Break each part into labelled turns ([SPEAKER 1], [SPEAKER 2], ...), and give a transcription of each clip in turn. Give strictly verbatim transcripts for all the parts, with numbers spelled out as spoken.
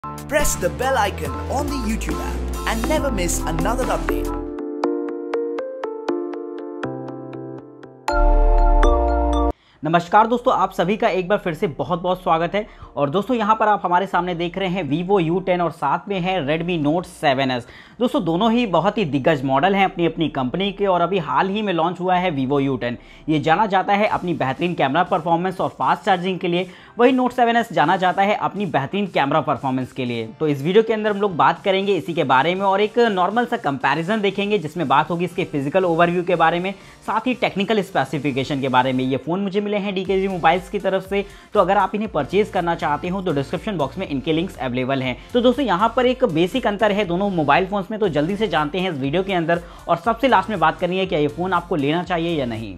[SPEAKER 1] Press the bell icon on the YouTube app and never miss another update.
[SPEAKER 2] नमस्कार दोस्तों, आप सभी का एक बार फिर से बहुत बहुत स्वागत है। और दोस्तों यहाँ पर आप हमारे सामने देख रहे हैं Vivo यू टेन और साथ में है Redmi Note सेवन एस। दोस्तों दोनों ही बहुत ही दिग्गज मॉडल हैं अपनी अपनी कंपनी के, और अभी हाल ही में लॉन्च हुआ है Vivo यू टेन। ये जाना जाता है अपनी बेहतरीन कैमरा परफॉर्मेंस और फास्ट चार्जिंग के लिए, वही Note सेवन एस जाना जाता है अपनी बेहतरीन कैमरा परफॉर्मेंस के लिए। तो इस वीडियो के अंदर हम लोग बात करेंगे इसी के बारे में और एक नॉर्मल सा कंपैरिजन देखेंगे जिसमें बात होगी इसके फिजिकल ओवरव्यू के बारे में, साथ ही टेक्निकल स्पेसिफिकेशन के बारे में। ये फोन मुझे मिले हैं डी के जी मोबाइल्स की तरफ से, तो अगर आप इन्हें परचेज करना चाहते हो तो डिस्क्रिप्शन बॉक्स में इनके लिंक्स अवेलेबल हैं। तो दोस्तों यहाँ पर एक बेसिक अंतर है दोनों मोबाइल फोन्स में, तो जल्दी से जानते हैं इस वीडियो के अंदर, और सबसे लास्ट में बात करनी है क्या ये फोन आपको लेना चाहिए या नहीं।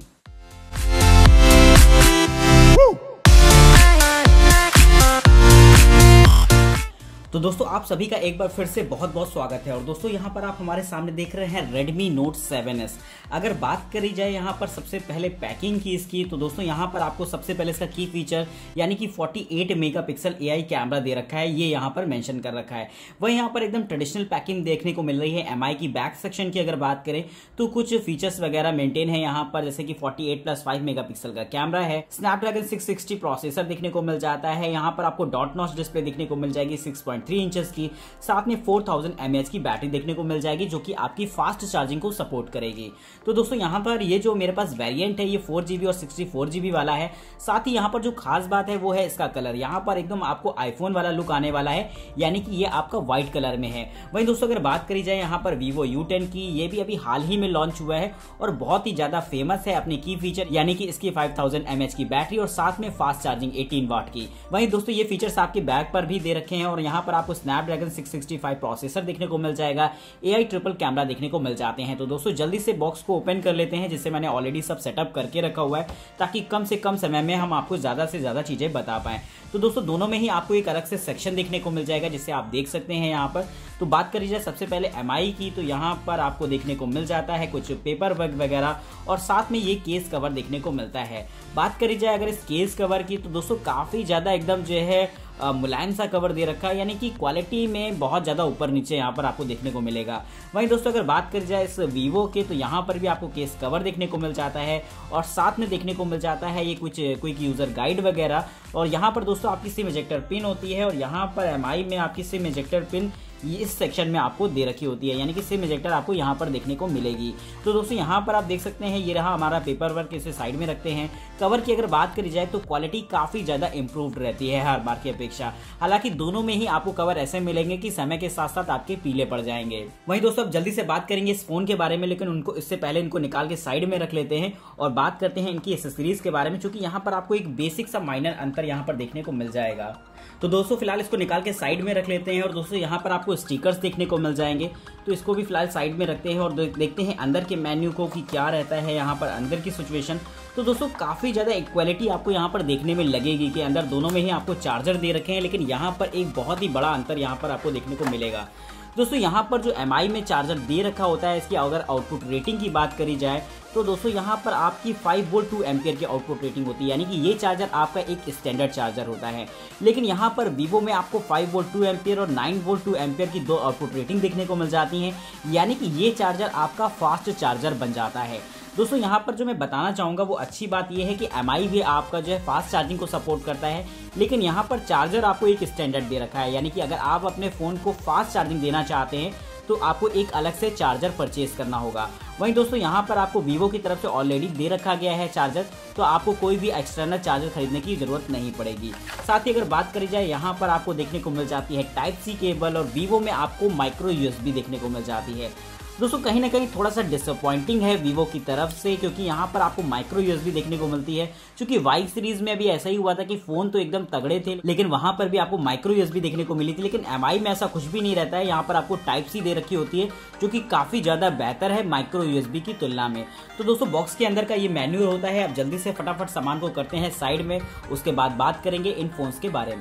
[SPEAKER 2] तो दोस्तों आप सभी का एक बार फिर से बहुत बहुत स्वागत है। और दोस्तों यहाँ पर आप हमारे सामने देख रहे हैं Redmi Note सेवन एस। अगर बात करी जाए यहाँ पर सबसे पहले पैकिंग की इसकी, तो दोस्तों यहाँ पर आपको सबसे पहले इसका की फीचर यानी कि अड़तालीस मेगापिक्सल एआई कैमरा दे रखा है, ये यहाँ पर मेंशन कर रखा है। वही यहाँ पर एकदम ट्रेडिशनल पैकिंग देखने को मिल रही है। एमआई की बैक सेक्शन की अगर बात करें तो कुछ फीचर्स वगैरह मेंटेन है यहाँ पर, जैसे कि अड़तालीस प्लस फाइव मेगापिक्सल का कैमरा है, स्नैपड्रैगन सिक्स सिक्सटी प्रोसेसर देखने को मिल जाता है। यहाँ पर आपको डॉट नॉच डिस्प्ले देखने को मिल जाएगी सिक्स पॉइंट थ्री इंचेस की, साथ में four thousand M A H की बैटरी देखने को मिल जाएगी जो कि आपकी फास्ट चार्जिंग को सपोर्ट करेगी। तो दोस्तों यहाँ पर ये जो मेरे पास वेरिएंट है ये फोर जीबी और सिक्सटी फोर जीबी वाला है। साथ ही यहाँ पर जो खास बात है वो है इसका कलर, यहाँ पर एकदम आपको आईफोन वाला लुक आने वाला है, यानी कि ये आपका व्हाइट कलर में है। वहीं दोस्तों अगर बात करी जाए यहाँ पर Vivo यू टेन की, ये भी अभी हाल ही में लॉन्च हुआ है और बहुत ही ज्यादा फेमस है अपने की फीचर, यानी कि इसकी five thousand M A H की बैटरी और साथ में फास्ट चार्जिंग एटीन वाट की। वहीं दोस्तों ये फीचर्स आपके बैक पर भी दे रखे हैं, और यहाँ पर आपको Snapdragon six sixty five processor देखने को मिल जाएगा, एआई ट्रिपल कैमरा देखने को मिल जाते हैं। तो दोस्तों जल्दी से बॉक्स को ओपन कर लेते हैं, जिससे मैंने ऑलरेडी सब सेटअप करके रखा हुआ है ताकि कम से कम समय में हम आपको ज्यादा से ज्यादा चीजें बता पाएं। तो दोस्तों दोनों में ही आपको एक अलग से सेक्शन देखने को मिल जाएगा जिसे आप देख सकते हैं यहाँ पर। तो बात करी जाए सबसे पहले एमआई की, तो यहाँ पर आपको देखने को मिल जाता है कुछ पेपर वर्क वगैरह, और साथ में ये केस कवर देखने को मिलता है। बात करी जाए अगर इस केस कवर की, तो दोस्तों काफी ज्यादा एकदम जो है मुलायम सा कवर दे रखा है, यानी कि क्वालिटी में बहुत ज्यादा ऊपर नीचे यहाँ पर आपको देखने को मिलेगा। वहीं दोस्तों अगर बात करी जाए इस वीवो के, तो यहाँ पर भी आपको केस कवर देखने को मिल जाता है, और साथ में देखने को मिल जाता है ये कुछ क्विक यूजर गाइड वगैरह। और यहाँ पर दोस्तों आपकी सिम इजेक्टर पिन होती है, और यहाँ पर एमआई में आपकी सिम इजेक्टर पिन ये इस सेक्शन में आपको दे रखी होती है, यानी कि सिम इजेक्टर आपको यहाँ पर देखने को मिलेगी। तो दोस्तों यहाँ पर आप देख सकते हैं ये रहा हमारा पेपर वर्क, इसे साइड में रखते हैं। कवर की अगर बात करी जाए तो क्वालिटी काफी ज्यादा इंप्रूव्ड रहती है हर बार की अपेक्षा। हालांकि दोनों में ही आपको कवर ऐसे मिलेंगे कि समय के साथ साथ आपके पीले पड़ जाएंगे। वहीं दोस्तों अब जल्दी से बात करेंगे इस फोन के बारे में, लेकिन उनको इससे पहले इनको निकाल के साइड में रख लेते हैं और बात करते हैं इनकी एक्सेसरीज के बारे में, क्योंकि यहाँ पर आपको एक बेसिक सा माइनर अंतर यहाँ पर देखने को मिल जाएगा। तो दोस्तों फिलहाल इसको निकाल के साइड में रख लेते हैं, और दोस्तों यहाँ पर आपको स्टिकर्स देखने को मिल जाएंगे, तो इसको भी फिलहाल साइड में रखते हैं और देखते हैं अंदर के मेन्यू को कि क्या रहता है यहाँ पर अंदर की सिचुएशन। तो दोस्तों काफी ज्यादा इक्वालिटी आपको यहाँ पर देखने में लगेगी कि अंदर दोनों में ही आपको चार्जर दे रखे हैं, लेकिन यहाँ पर एक बहुत ही बड़ा अंतर यहाँ पर आपको देखने को मिलेगा। दोस्तों यहाँ पर जो एमआई में चार्जर दे रखा होता है, इसकी अगर आउटपुट रेटिंग की बात करी जाए तो दोस्तों यहाँ पर आपकी फाइव वोल्ट टू एम्पियर की आउटपुट रेटिंग होती है, यानी कि ये चार्जर आपका एक स्टैंडर्ड चार्जर होता है। लेकिन यहाँ पर वीवो में आपको फाइव वोल्ट टू एम्पियर और नाइन वोल्ट टू एम्पियर की दो आउटपुट रेटिंग देखने को मिल जाती है, यानी कि ये चार्जर आपका फास्ट चार्जर बन जाता है। दोस्तों यहाँ पर जो मैं बताना चाहूँगा वो अच्छी बात यह है कि एमआई भी आपका जो है फास्ट चार्जिंग को सपोर्ट करता है, लेकिन यहाँ पर चार्जर आपको एक स्टैंडर्ड दे रखा है, यानी कि अगर आप अपने फ़ोन को फास्ट चार्जिंग देना चाहते हैं तो आपको एक अलग से चार्जर परचेज करना होगा। वहीं दोस्तों यहाँ पर आपको वीवो की तरफ से ऑलरेडी दे रखा गया है चार्जर, तो आपको कोई भी एक्सटर्नल चार्जर खरीदने की जरूरत नहीं पड़ेगी। साथ ही अगर बात करी जाए यहाँ पर आपको देखने को मिल जाती है टाइप सी केबल, और वीवो में आपको माइक्रो यूएसबी देखने को मिल जाती है। दोस्तों कहीं ना कहीं थोड़ा सा डिसअपॉइंटिंग है वीवो की तरफ से, क्योंकि यहाँ पर आपको माइक्रो यूएसबी देखने को मिलती है। क्योंकि वाई सीरीज में भी ऐसा ही हुआ था कि फोन तो एकदम तगड़े थे, लेकिन वहां पर भी आपको माइक्रो यूएसबी देखने को मिली थी, लेकिन एमआई में ऐसा कुछ भी नहीं रहता है। यहाँ पर आपको टाइप सी दे रखी होती है, जो कि काफी ज्यादा बेहतर है माइक्रो यूएसबी की तुलना में। तो दोस्तों बॉक्स के अंदर का ये मेन्यू होता है। अब जल्दी से फटाफट सामान को करते हैं साइड में, उसके बाद बात करेंगे इन फोन्स के बारे में।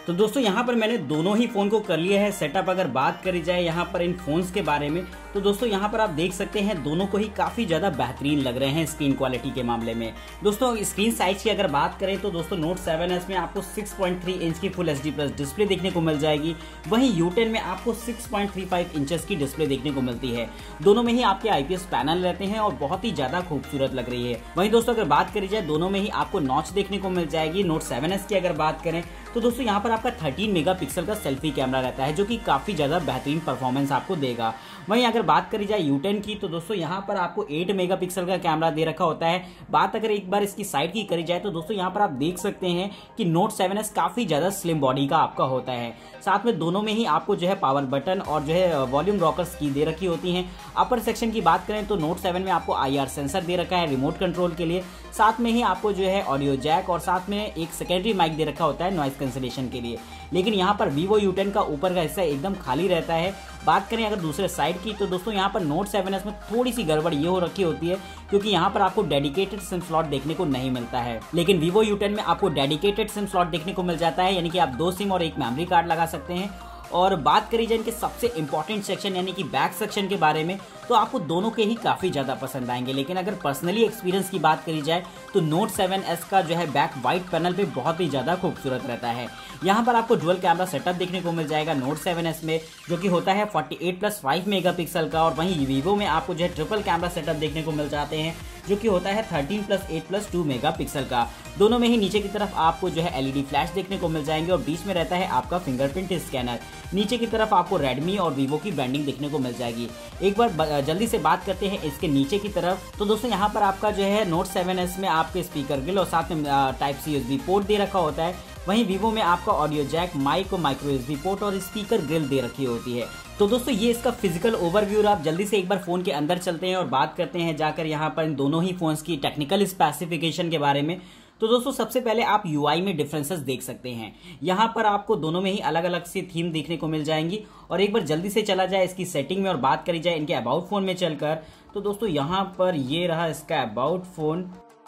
[SPEAKER 2] तो दोस्तों यहाँ पर मैंने दोनों ही फोन को कर लिया है सेटअप। अगर बात करी जाए यहाँ पर इन फोन्स के बारे में तो दोस्तों यहाँ पर आप देख सकते हैं दोनों को ही काफी ज्यादा बेहतरीन लग रहे हैं स्क्रीन क्वालिटी के मामले में। दोस्तों स्क्रीन साइज की अगर बात करें तो दोस्तों नोट सेवन एस में आपको सिक्स पॉइंट थ्री इंच की full H D plus display देखने को मिल जाएगी। वहीं यू टेन में आपको six point three five inches की डिस्प्ले देखने को मिलती है। दोनों में ही आपके आईपीएस पैनल रहते हैं और बहुत ही ज्यादा खूबसूरत लग रही है। वहीं दोस्तों अगर बात करी जाए दोनों में ही आपको नॉच देखने को मिल जाएगी। नोट सेवन एस की अगर बात करें तो दोस्तों यहाँ पर आपका थर्टीन मेगापिक्सल का सेल्फी कैमरा रहता है जो कि काफी ज्यादा बेहतरीन परफॉर्मेंस आपको देगा। वहीं अगर बात करी जाए यू टेन की तो दोस्तों यहाँ पर आपको एट मेगापिक्सल का कैमरा दे रखा होता है। बात अगर एक बार इसकी साइड की करी जाए तो दोस्तों यहाँ पर आप देख सकते हैं कि नोट सेवन एस काफी ज्यादा स्लिम बॉडी का आपका होता है। साथ में दोनों में ही आपको जो है पावर बटन और जो है वॉल्यूम रॉकर्स की दे रखी होती हैं। अपर सेक्शन की बात करें तो नोट सेवन में आपको आई आर सेंसर दे रखा है रिमोट कंट्रोल के लिए। साथ में ही आपको जो है ऑडियो जैक और साथ में एक सेकेंडरी माइक दे रखा होता है नॉइज कैंसिलेशन के लिए। लेकिन यहाँ पर Vivo यू टेन का ऊपर का हिस्सा एकदम खाली रहता है। बात करें अगर दूसरे साइड की तो दोस्तों यहाँ पर नोट सेवन एस में थोड़ी सी गड़बड़ ये हो रखी होती है क्योंकि यहाँ पर आपको डेडिकेटेड सिम स्लॉट देखने को नहीं मिलता है। लेकिन Vivo यू टेन में आपको डेडिकेटेड सिम स्लॉट देखने को मिल जाता है, यानी कि आप दो सिम और एक मेमोरी कार्ड लगा सकते हैं। और बात करी जाए इनके सबसे इंपॉर्टेंट सेक्शन यानी कि बैक सेक्शन के बारे में तो आपको दोनों के ही काफी ज्यादा पसंद आएंगे। लेकिन अगर पर्सनली एक्सपीरियंस की बात करी जाए तो नोट सेवन एस का जो है बैक वाइट पैनल पे बहुत ही ज्यादा खूबसूरत रहता है। यहाँ पर आपको डुअल कैमरा सेटअप देखने को मिल जाएगा नोट सेवन एस में जो कि होता है forty eight plus five megapixel का। और वहीं वीवो में आपको जो है ट्रिपल कैमरा सेटअप देखने को मिल जाते हैं जो कि होता है thirteen plus eight plus two megapixel का। दोनों में ही नीचे की तरफ आपको जो है एलईडी फ्लैश देखने को मिल जाएंगे और बीच में रहता है आपका फिंगरप्रिंट स्कैनर। नीचे की तरफ आपको रेडमी और वीवो की ब्रांडिंग देखने को मिल जाएगी। एक बार जल्दी से बात करते हैं इसके नीचे की तरफ तो दोस्तों यहाँ पर आपका जो है नोट सेवन एस में आपके स्पीकर ग्रिल और साथ में टाइप सी यूएसबी पोर्ट दे रखा होता है। वहीं वीवो में आपका ऑडियो जैक, माइक और माइक्रो यूएसबी पोर्ट और स्पीकर ग्रिल दे रखी होती है। तो दोस्तों ये इसका फिजिकल ओवरव्यू। आप जल्दी से एक बार फोन के अंदर चलते हैं और बात करते हैं जाकर यहाँ पर इन दोनों ही फोन्स की टेक्निकल स्पेसिफिकेशन के बारे में। तो दोस्तों सबसे पहले आप यूआई में डिफरेंसेस देख सकते हैं। यहाँ पर आपको दोनों में ही अलग अलग सी थीम देखने को मिल जाएंगी। और एक बार जल्दी से चला जाए इसकी सेटिंग में और बात करी जाए इनके अबाउट फोन में चलकर तो दोस्तों यहाँ पर ये रहा इसका अबाउट फोन।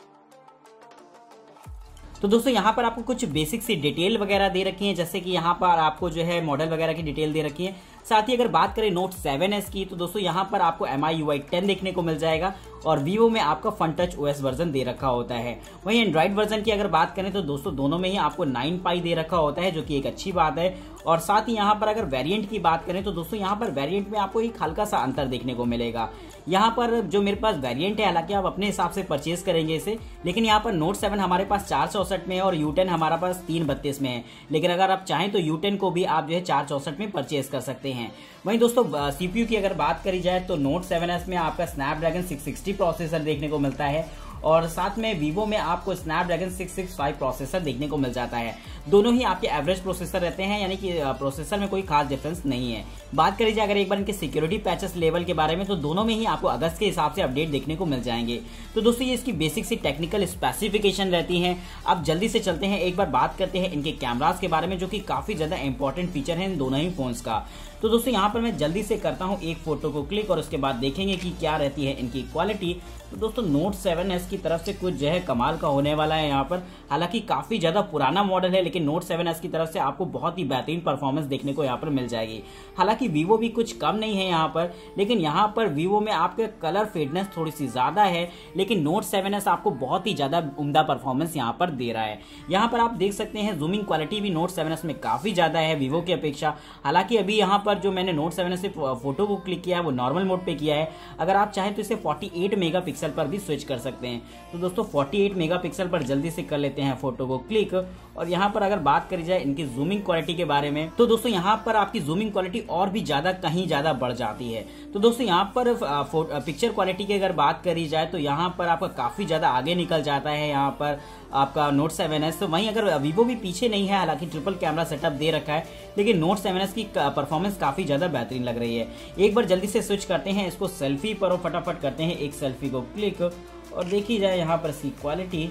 [SPEAKER 2] तो दोस्तों यहाँ पर आपको कुछ बेसिक सी डिटेल वगैरह दे रखी है, जैसे कि यहाँ पर आपको जो है मॉडल वगैरह की डिटेल दे रखी है। साथ ही अगर बात करें नोट सेवन एस की तो दोस्तों यहाँ पर आपको M I U I ten देखने को मिल जाएगा और वीवो में आपका फन टच ओएस वर्जन दे रखा होता है। वहीं एंड्रॉइड वर्जन की अगर बात करें तो दोस्तों दोनों में ही आपको नाइन पाई दे रखा होता है जो कि एक अच्छी बात है। और साथ ही यहाँ पर अगर वेरिएंट की बात करें तो दोस्तों यहाँ पर वेरिएंट में आपको एक हल्का सा अंतर देखने को मिलेगा। यहाँ पर जो मेरे पास वेरिएंट है, हालांकि आप अपने हिसाब से परचेज करेंगे इसे, लेकिन यहाँ पर नोट सेवन हमारे पास चार चौसठ में है और यू टेन हमारा पास तीन बत्तीस में है। लेकिन अगर आप चाहें तो यू टेन को भी आप जो है चार चौसठ में परचेज कर सकते हैं। वहीं दोस्तों सीपीयू की अगर बात करी जाए तो नोट सेवन एस में आपका स्नैपड्रैगन सिक्स सिक्सटी प्रोसेसर देखने को मिलता है और साथ में वीवो में आपको Snapdragon six six five processor देखने को मिल जाता है। दोनों ही आपके एवरेज प्रोसेसर रहते हैं, यानी कि प्रोसेसर में कोई खास डिफरेंस नहीं है। बात करी जाए अगर एक बार इनके सिक्योरिटी पैचेस लेवल के बारे में तो दोनों में ही आपको अगस्त के हिसाब से अपडेट देखने को मिल जाएंगे। तो दोस्तों ये इसकी बेसिक सी टेक्निकल स्पेसिफिकेशन रहती है। अब जल्दी से चलते हैं एक बार बात करते हैं इनके कैमरास के बारे में जो कि काफी ज्यादा इंपॉर्टेंट फीचर है इन दोनों ही फोन्स का। तो दोस्तों यहाँ पर मैं जल्दी से करता हूँ एक फोटो को क्लिक और उसके बाद देखेंगे कि क्या रहती है इनकी क्वालिटी। तो दोस्तों नोट सेवन एस की तरफ से कुछ जो है कमाल का होने वाला है यहाँ पर। हालांकि काफी ज्यादा पुराना मॉडल है लेकिन नोट सेवन एस की तरफ से आपको बहुत ही बेहतरीन परफॉर्मेंस देखने को यहाँ पर मिल जाएगी। हालांकि वीवो भी कुछ कम नहीं है यहाँ पर, लेकिन यहाँ पर वीवो में आपके कलर फेडनेस थोड़ी सी ज्यादा है, लेकिन नोट सेवन एस आपको बहुत ही ज्यादा उम्दा परफॉर्मेंस यहाँ पर दे रहा है। यहाँ पर आप देख सकते हैं जूमिंग क्वालिटी भी नोट सेवन एस में काफी ज्यादा है वीवो की अपेक्षा। हालांकि अभी यहाँ पर जो मैंने नोट सेवन एस से फोटो को क्लिक किया है वो नॉर्मल मोड पे किया है। अगर आप चाहें तो इसे फोर्टी एट मेगापिक्सल पर भी स्विच कर सकते हैं। तो दोस्तों फोर्टी एट मेगापिक्सल पर जल्दी से कर लेते हैं फोटो को क्लिक। और यहाँ पर अगर बात करी जाए इनकी जूमिंग क्वालिटी के बारे में तो दोस्तों यहाँ पर आपकी जूमिंग क्वालिटी और भी ज्यादा कहीं ज्यादा बढ़ जाती है। तो दोस्तों यहाँ पर पिक्चर क्वालिटी की अगर बात करी जाए तो यहाँ पर आपका काफी ज्यादा आगे निकल जाता है यहाँ पर आपका नोट सेवन एस। तो वहीं अगर वीवो भी पीछे नहीं है, हालांकि ट्रिपल कैमरा सेटअप दे रखा है, लेकिन नोट सेवन एस की परफॉर्मेंस काफी ज्यादा बेहतरीन लग रही है। एक बार जल्दी से स्विच करते हैं इसको सेल्फी पर और फटाफट करते हैं एक सेल्फी को क्लिक और देखी जाए यहाँ पर इसकी क्वालिटी।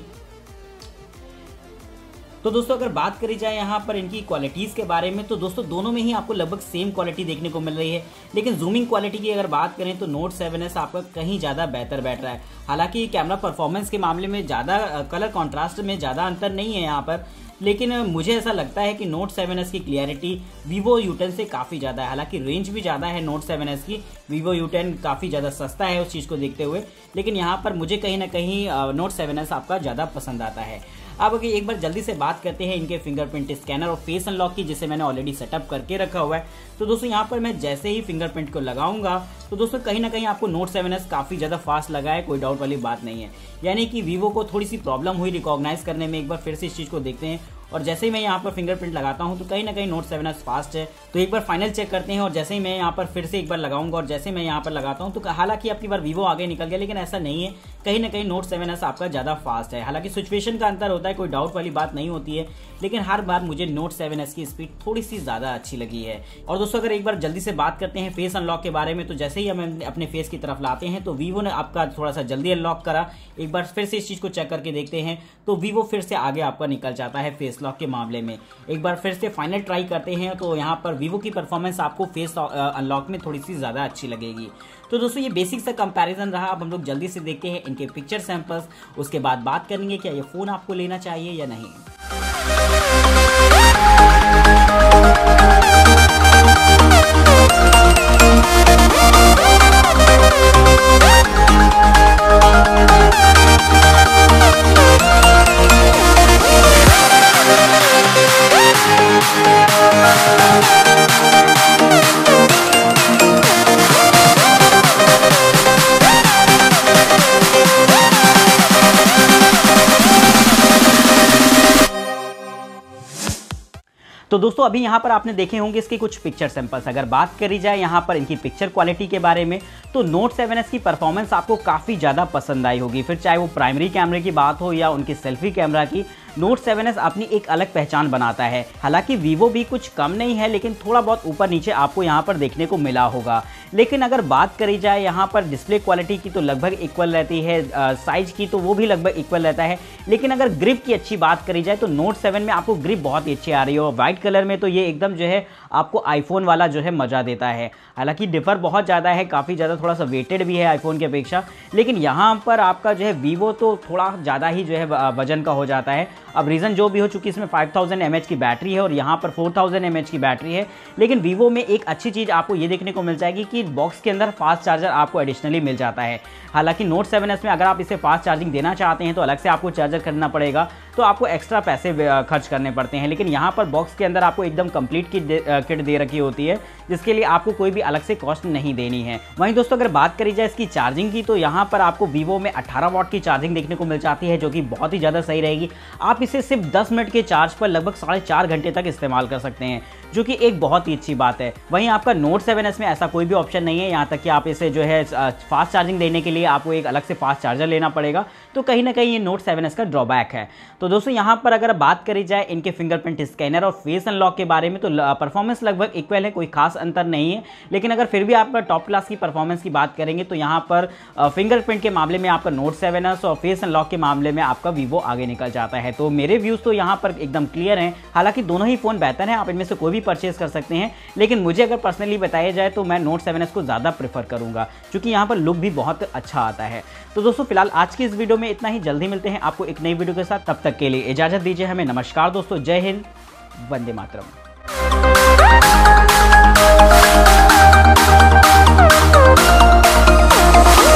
[SPEAKER 2] तो दोस्तों अगर बात करी जाए यहाँ पर इनकी क्वालिटीज के बारे में तो दोस्तों दोनों में ही आपको लगभग सेम क्वालिटी देखने को मिल रही है, लेकिन जूमिंग क्वालिटी की अगर बात करें तो नोट सेवन एस आपका कहीं ज्यादा बेहतर बैठ रहा है। हालांकि कैमरा परफॉर्मेंस के मामले में ज्यादा कलर कॉन्ट्रास्ट में ज्यादा अंतर नहीं है यहाँ पर, लेकिन मुझे ऐसा लगता है कि नोट सेवन एस की क्लियरिटी Vivo यू टेन से काफ़ी ज़्यादा है। हालांकि रेंज भी ज़्यादा है नोट सेवन एस की, Vivo यू टेन काफ़ी ज़्यादा सस्ता है उस चीज़ को देखते हुए, लेकिन यहाँ पर मुझे कहीं ना कहीं नोट सेवन एस आपका ज़्यादा पसंद आता है। अब अगर एक बार जल्दी से बात करते हैं इनके फिंगरप्रिंट स्कैनर और फेस अनलॉक की, जिसे मैंने ऑलरेडी सेटअप करके रखा हुआ है। तो दोस्तों यहाँ पर मैं जैसे ही फिंगरप्रिंट को लगाऊंगा तो दोस्तों कहीं ना कहीं आपको नोट सेवन एस काफ़ी ज़्यादा फास्ट लगा है, कोई डाउट वाली बात नहीं है। यानी कि Vivo को थोड़ी सी प्रॉब्लम हुई रिकॉग्नाइज करने में। एक बार फिर से इस चीज़ को देखते हैं और जैसे ही मैं यहाँ पर फिंगरप्रिंट लगाता हूँ तो कहीं ना कहीं नोट सेवन एस फास्ट है। तो एक बार फाइनल चेक करते हैं और जैसे ही मैं यहाँ पर फिर से एक बार लगाऊंगा और जैसे मैं यहाँ पर लगाता हूँ तो हालांकि आपकी बार Vivo आगे निकल गया, लेकिन ऐसा नहीं है, कहीं ना कहीं नोट सेवन एस आपका ज़्यादा फास्ट है। हालांकि सिचुएशन का अंतर होता है, कोई डाउट वाली बात नहीं होती है, लेकिन हर बार मुझे नोट सेवन एस की स्पीड थोड़ी सी ज़्यादा अच्छी लगी है। और दोस्तों अगर एक बार जल्दी से बात करते हैं फेस अनलॉक के बारे में, तो जैसे ही हम अपने फेस की तरफ लाते हैं तो Vivo ने आपका थोड़ा सा जल्दी अनलॉक करा। एक बार फिर से इस चीज़ को चेक करके देखते हैं तो Vivo फिर से आगे आपका निकल जाता है फेस लॉक के मामले में। एक बार फिर से फाइनल ट्राई करते हैं तो यहाँ पर Vivo की परफॉर्मेंस आपको फेस अनलॉक में थोड़ी सी ज़्यादा अच्छी लगेगी। तो दोस्तों ये बेसिक सा कंपैरिजन रहा। अब हम लोग जल्दी से देखते हैं इनके पिक्चर सैंपल्स, उसके बाद बात करेंगे क्या ये फ़ोन आपको लेना चाहिए या नहीं। तो दोस्तों अभी यहाँ पर आपने देखे होंगे इसके कुछ पिक्चर सैंपल्स। अगर बात करी जाए यहाँ पर इनकी पिक्चर क्वालिटी के बारे में तो नोट सेवन एस की परफॉर्मेंस आपको काफ़ी ज़्यादा पसंद आई होगी। फिर चाहे वो प्राइमरी कैमरे की बात हो या उनकी सेल्फी कैमरा की, नोट सेवन एस अपनी एक अलग पहचान बनाता है। हालांकि Vivo भी कुछ कम नहीं है, लेकिन थोड़ा बहुत ऊपर नीचे आपको यहाँ पर देखने को मिला होगा। लेकिन अगर बात करी जाए यहाँ पर डिस्प्ले क्वालिटी की तो लगभग इक्वल रहती है, साइज की तो वो भी लगभग इक्वल रहता है। लेकिन अगर ग्रिप की अच्छी बात करी जाए तो नोट सेवन में आपको ग्रिप बहुत ही अच्छी आ रही है और वाइट कलर में तो ये एकदम जो है आपको आईफोन वाला जो है मज़ा देता है। हालांकि डिफर बहुत ज़्यादा है, काफ़ी ज़्यादा थोड़ा सा वेटेड भी है आईफोन की अपेक्षा, लेकिन यहाँ पर आपका जो है Vivo तो थोड़ा ज़्यादा ही जो है वजन का हो जाता है। अब रीज़न जो भी हो, चूँकि इसमें फाइव थाउज़ेंड एम एच की बैटरी है और यहाँ पर फोर थाउज़ेंड एम एच की बैटरी है। लेकिन Vivo में एक अच्छी चीज़ आपको ये देखने को मिल जाएगी कि बॉक्स के अंदर फास्ट चार्जर आपको एडिशनली मिल जाता है। हालांकि नोट सेवन एस में अगर आप इसे फास्ट चार्जिंग देना चाहते हैं तो अलग से आपको चार्जर खरीदना पड़ेगा, तो आपको एक्स्ट्रा पैसे खर्च करने पड़ते हैं। लेकिन यहाँ पर बॉक्स के अंदर आपको एकदम कंप्लीट किट दे, किट दे रखी होती है, जिसके लिए आपको कोई भी अलग से कॉस्ट नहीं देनी है। वहीं दोस्तों अगर बात करी जाए इसकी चार्जिंग की तो यहाँ पर आपको Vivo में अठारह वाट की चार्जिंग देखने को मिल जाती है, जो कि बहुत ही ज़्यादा सही रहेगी। आप इसे सिर्फ दस मिनट के चार्ज पर लगभग साढ़े चार घंटे तक इस्तेमाल कर सकते हैं, जो कि एक बहुत ही अच्छी बात है। वहीं आपका नोट सेवन एस में ऐसा कोई भी ऑप्शन नहीं है, यहाँ तक कि आप इसे जो है फास्ट चार्जिंग देने के लिए आपको एक अलग से फास्ट चार्जर लेना पड़ेगा, तो कहीं ना कहीं ये नोट सेवन एस का ड्रॉबैक है। तो दोस्तों यहाँ पर अगर बात करी जाए इनके फिंगरप्रिंट स्कैनर और फेस अनलॉक के बारे में तो परफॉर्मेंस लगभग इक्वल है, कोई खास अंतर नहीं है। लेकिन अगर फिर भी आप टॉप क्लास की परफॉर्मेंस की बात करेंगे तो यहाँ पर फिंगरप्रिंट के मामले में आपका नोट सेवन एस और फेस अनलॉक के मामले में आपका Vivo आगे निकल जाता है। तो मेरे व्यूज़ तो यहाँ पर एकदम क्लियर हैं। हालांकि दोनों ही फ़ोन बेहतर हैं, आप इनमें से कोई भी परचेज कर सकते हैं, लेकिन मुझे अगर पर्सनली बताया जाए तो मैं नोट सेवन एस को ज़्यादा प्रेफर करूँगा, क्योंकि यहाँ पर लुक भी बहुत अच्छा आता है। तो दोस्तों फिलहाल आज की इस वीडियो में इतना ही। जल्दी मिलते हैं आपको एक नई वीडियो के साथ, तब तक के लिए इजाज़त दीजिए हमें। नमस्कार दोस्तों, जय हिंद, वंदे मातरम।
[SPEAKER 3] Oh,